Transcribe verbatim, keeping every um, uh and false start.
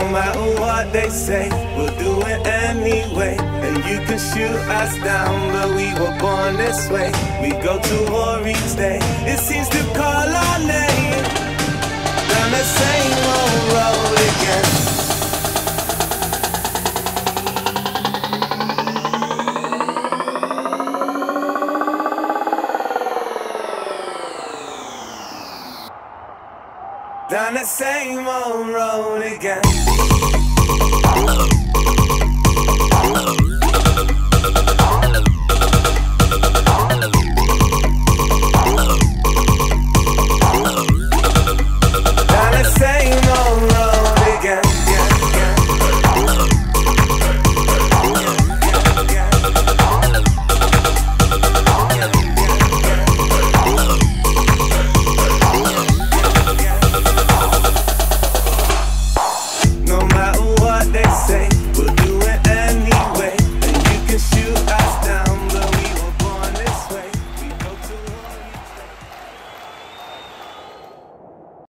matter what they say, we'll do it anyway. And you can shoot us down, but we were born this way. We go to war each day, it seems to call our name. Down the same old road again. Down the same old road again.